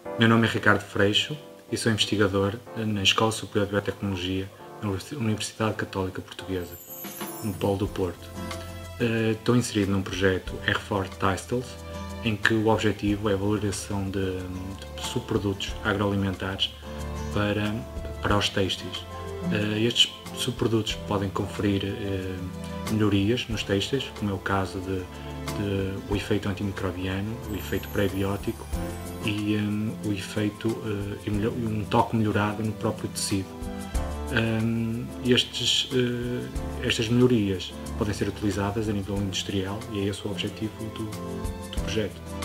Meu nome é Ricardo Freixo e sou investigador na Escola Superior de Biotecnologia na Universidade Católica Portuguesa, no Polo do Porto. Estou inserido num projeto R4 Tastles, em que o objetivo é a valorização de subprodutos agroalimentares para os têxteis. Estes subprodutos podem conferir melhorias nos têxteis, como é o caso o efeito antimicrobiano, o efeito prebiótico e o efeito um toque melhorado no próprio tecido. Estas melhorias podem ser utilizadas a nível industrial e é esse o objetivo do projeto.